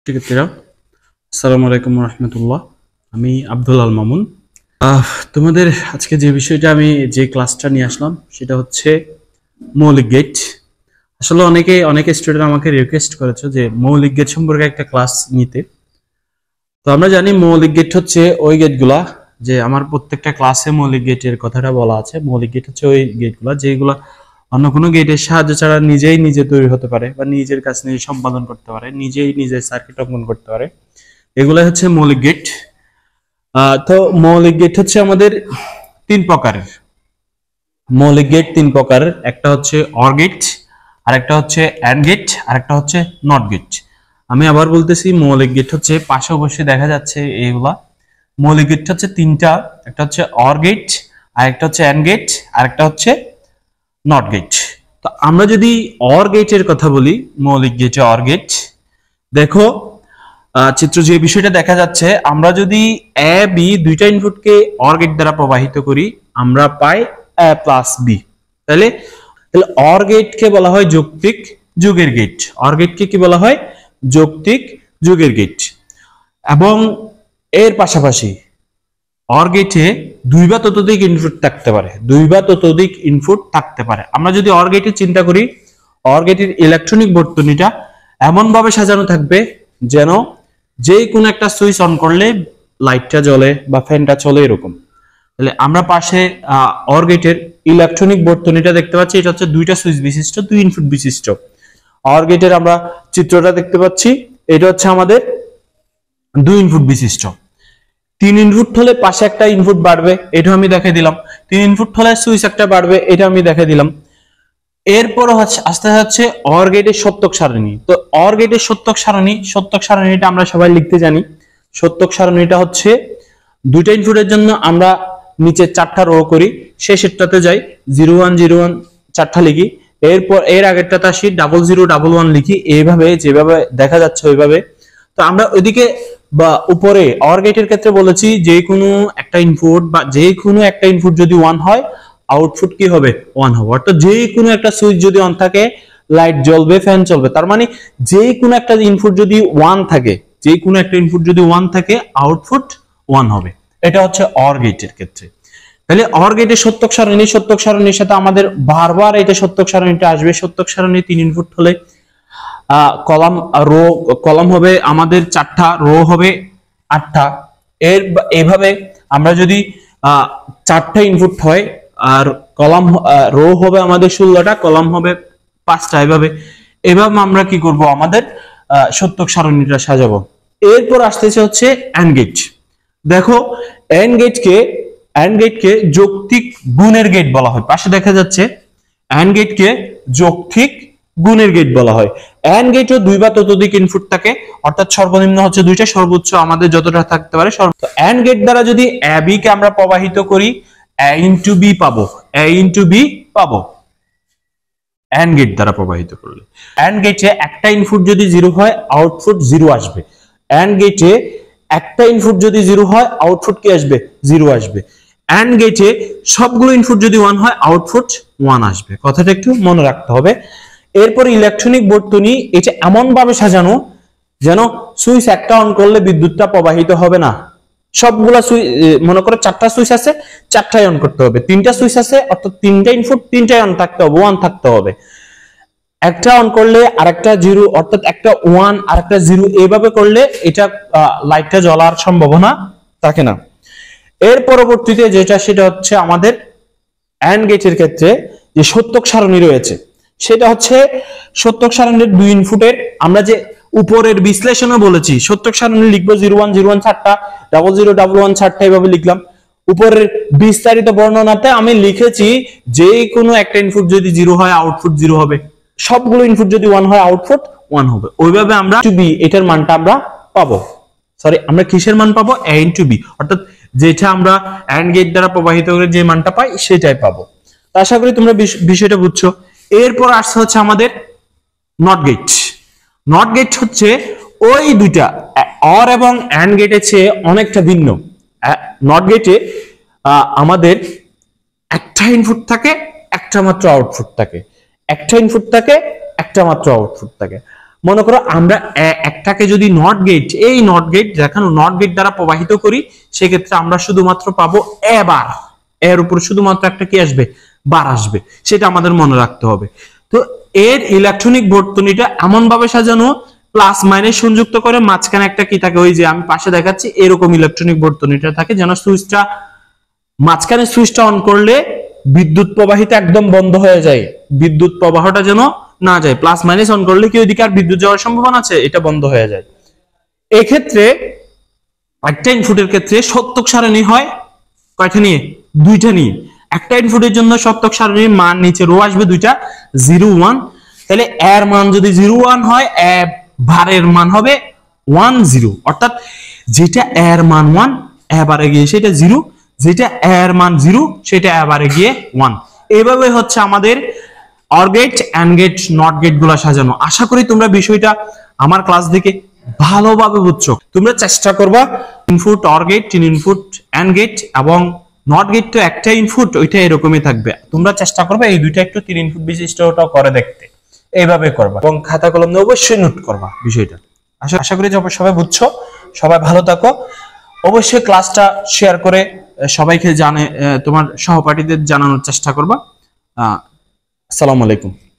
শিক্ষার্থীরা আসসালামু আলাইকুম রহমতুল্লাহ। আমি আব্দুল আল মামুন। তোমাদের আজকে যে বিষয়টা আমি যে ক্লাসটা নিয়ে আসলাম সেটা হচ্ছে মৌলিক গেট। আসলে অনেকে স্টুডেন্ট আমাকে রিকোয়েস্ট করেছে যে মৌলিক গেট সম্পর্কে একটা ক্লাস নিতে। তো আমরা জানি মৌলিক গেট হচ্ছে ওই গেটগুলা, যে আমার প্রত্যেকটা ক্লাসে মৌলিক গেটের কথাটা বলা আছে। মৌলিক গেট হচ্ছে ওই গেটগুলা যেগুলা অন্য কোনো গেটের সাহায্য ছাড়া নিজে তৈরি হতে পারে বা নিজের কাজ নিজে সম্পাদন করতে পারে, নিজের সার্কিট অঙ্কন করতে পারে। এগুলাই হচ্ছে মৌলিক গেট। তো মৌলিক গেট হচ্ছে আমাদের তিন প্রকারের। মৌলিক গেট তিন প্রকারের, একটা হচ্ছে অর গেট, আর একটা হচ্ছে অ্যান্ড গেট, আর একটা হচ্ছে নট গেট। আমি আবার বলতেছি, মৌলিক গেট হচ্ছে পাশে অবশ্যই দেখা যাচ্ছে এইগুলা। মৌলিক গেট হচ্ছে তিনটা, একটা হচ্ছে অর গেট, আর একটা হচ্ছে অ্যান্ড গেট, আর একটা হচ্ছে নট গেট। তো আমরা যদি অর গেটের কথা বলি, মৌলিক গেটে অর গেট, দেখো চিত্র যে বিষয়টা দেখা যাচ্ছে, আমরা যদি এ বি দুইটা ইনপুটকে অর গেট দ্বারা প্রবাহিত করি আমরা পাই এ প্লাস বি। তাহলে অর গেটকে বলা হয় যৌক্তিক যুগের গেট। অর গেটকে কি বলা হয়? যৌক্তিক যুগের গেট। এবং এর পাশাপাশি অর গেটে দুই বা ততোধিক ইনপুট থাকতে পারে। আমরা যদি অর গেটে চিন্তা করি, অর গেটের ইলেকট্রনিক বর্তনীটা এমন ভাবে সাজানো থাকবে যেন যে কোনো একটা সুইচ অন করলে লাইটটা জ্বলে বা ফ্যানটা চলে, এরকম। তাহলে আমরা পাশে অর গেটের ইলেকট্রনিক বর্তনীটা দেখতে পাচ্ছি। এটা হচ্ছে দুইটা সুইচ বিশিষ্ট, দুই ইনপুট বিশিষ্ট অর গেটের আমরা চিত্রটা দেখতে পাচ্ছি। এটা হচ্ছে আমাদের দুই ইনপুট বিশিষ্ট। তিন ইনপুট হলে পাশে একটা ইনপুট বাড়বে, এটা আমি দেখাই দিলাম। তিন ইনপুট হলে সুইচ একটা বাড়বে, এটা আমি দেখাই দিলাম। এরপর আস্তে হচ্ছে অর গেটের সত্যক সারণী। তো অর গেটের সত্যক সারণীটা আমরা সবাই লিখতে জানি। সত্যক সারণীটা হচ্ছে দুইটা ইনপুটের জন্য আমরা নিচে চারটা রো করি, শেষেরটাতে যাই 0 1 0 1 চারটা লিখি, এরপর এর আগেরটাতে আসি 0 0 1 1 লিখি, এইভাবে যেভাবে দেখা যাচ্ছে ওইভাবে। তো আমরা ওইদিকে বা উপরে অর গেটের ক্ষেত্রে বলেছি যে কোনো একটা ইনপুট বা যে কোনো একটা ইনপুট যদি 1 হয় আউটপুট কি হবে? 1 হবে। অর্থাৎ যে কোনো একটা সুইচ যদি অন থাকে লাইট জ্বলবে, ফ্যান চলবে। তার মানে যে কোনো একটা ইনপুট যদি 1 থাকে, আউটপুট 1 হবে। এটা হচ্ছে অর গেটের ক্ষেত্রে। তাহলে অর গেটের সত্যক সারণীর সাথে আমাদের বারবার এটা সত্যক সারণীটা আসবে। সত্যক সারণী তিন ইনপুট হলে কলাম হবে আমাদের 4টা, রো হবে 8টা। এইভাবে আমরা যদি 4টা ইনপুট হয় আর কলাম রো হবে আমাদের 16টা, কলাম হবে 5টা। এভাবে আমরা কি করব? আমাদের সত্যক সারণীটা সাজাবো। এরপর আসতেছে হচ্ছে অ্যান্ড গেট। দেখো অ্যান্ড গেটকে যৌক্তিক গুণের গেট বলা হয়। পাশে দেখা যাচ্ছে অ্যান্ড গেটকে যৌক্তিক গুণের গেট বলা হয়। অ্যান্ড গেটও দুই বা ততোধিক ইনপুট থাকে, অর্থাৎ সর্বনিম্ন হচ্ছে দুইটা, সর্বোচ্চ আমাদের যতটা থাকতে পারে। অ্যান্ড গেট দ্বারা যদি এ বি কে আমরা প্রবাহিত করি এ ইনটু বি পাবো। অ্যান্ড গেট দ্বারা প্রবাহিত করলে অ্যান্ড গেটে একটা ইনপুট যদি 0 হয় আউটপুট 0 আসবে। অ্যান্ড গেটে একটা ইনপুট যদি 0 হয় আউটপুট কি আসবে? 0 আসবে। অ্যান্ড গেটে সবগুলো ইনপুট যদি 1 হয় আউটপুট 1 আসবে। কথাটা একটু মনে রাখতে হবে। এরপর ইলেকট্রনিক বর্তনী এটা এমন ভাবে সাজানো যেন সুইচ একটা অন করলে বিদ্যুৎটা প্রবাহিত হবে না। সবগুলা সুইচ, মনে করো 4টা সুইচ আছে, 4টাই অন করতে হবে। 3টা সুইচ আছে, অর্থাৎ 3টা ইনপুট 3টাই অন থাকতে হবে, 1 থাকতে হবে। একটা অন করলে আরেকটা 0, অর্থাৎ একটা 1 আরেকটা 0, এইভাবে করলে এটা লাইটটা জ্বলার সম্ভাবনা থাকে না। এর পরবর্তীতে যেটা, সেটা হচ্ছে আমাদের অ্যান্ড গেটের ক্ষেত্রে যে সত্যক সারণী রয়েছে, সেটা হচ্ছে সত্যক সারণীর দুই ইনপুটের আমরা যে উপরের বিশ্লেষণও বলেছি, সত্যক সারণী লিখবো 0 1 0 1 4টা, 0 0 1 1 4টা, এইভাবে লিখলাম। উপরের বিস্তারিত বর্ণনাতে আমি লিখেছি যে কোনো একটা ইনপুট যদি 0 হয় আউটপুট 0 হবে, সবগুলো ইনপুট যদি 1 হয় আউটপুট 1 হবে। ওইভাবে আমরা বি এটার মানটা আমরা পাবো। আমরা কিসের মান পাবো? এ ইনটু বি, অর্থাৎ যেটা আমরা অ্যান্ড গেট দ্বারা প্রবাহিত করে যে মানটা পাই সেটাই পাবো। আশা করি তোমরা বিষয়টা বুঝছো। এরপর আসছে হচ্ছে আমাদের নট গেট। নট গেট হচ্ছে ওই দুইটা অর এবং অ্যান্ড গেটের চেয়ে অনেকটা ভিন্ন। নট গেটে আমাদের একটা ইনপুট থাকে, একটা মাত্র আউটপুট থাকে। মনে করো আমরা একটাকে যদি নট গেট, এই নট গেট দেখানো নট গেট দ্বারা প্রবাহিত করি, সেক্ষেত্রে আমরা শুধুমাত্র পাবো এ বার, এর উপর শুধুমাত্র একটা কি আসবে, বার আসবে, সেটা আমাদের মনে রাখতে হবে। তো এর ইলেকট্রনিক বর্তনীটা এমন ভাবে সাজানো, প্লাস মাইনাস সংযুক্ত করে মাঝখানে একটা কি থাকে, ওই যে আমি পাশে দেখাচ্ছি এরকম ইলেকট্রনিক বর্তনীটা থাকে, যেন সুইচটা মাঝখানে সুইচটা অন করলে বিদ্যুৎ প্রবাহিত একদম বন্ধ হয়ে যায়, বিদ্যুৎ প্রবাহটা যেন না যায়, প্লাস মাইনাস অন করলে কি ওইদিকে আর বিদ্যুৎ যাওয়ার সম্ভাবনা আছে, এটা বন্ধ হয়ে যায়। এই ক্ষেত্রে একটা ইনপুটের ক্ষেত্রে সত্যক সারণী হয় কয়টা নিয়ে, দুইটা নিয়ে। একটা ইনপুটের জন্য সত্যক সারণীর মান নিচে রো আসবে দুইটা 0 1, তাহলে এর মান যদি 0 1 হয়, ভারের মান হবে 1 0, অর্থাৎ যেটা এর মান 1 এবারে গিয়ে সেটা 0, যেটা এর মান 0 সেটা এবারে গিয়ে 1। এইভাবে হচ্ছে আমাদের or gate, and gate, not gate গুলা সাজানো। আশা করি তোমরা বিষয়টা আমার ক্লাস দেখে ভালোভাবে বুঝছো। তোমরা চেষ্টা করবা ইনপুট অর গেট, তিন ইনপুট এন্ড গেট, এবং নট গেট তো একটা ইনপুট, ওইটা এরকমই থাকবে। তোমরা চেষ্টা করবে এই দুইটা একটু 3 ইনপুট বিশিষ্টটাও করে দেখতে, এইভাবে করবা এবং খাতা কলম দিয়ে অবশ্যই নোট করবা বিষয়টা। আশা করি সবাই বুঝছো। সবাই ভালো থাকো। অবশ্যই ক্লাসটা শেয়ার করে সবাইকে তোমার সহপাঠীদের জানানোর চেষ্টা করবা। আসসালামু আলাইকুম।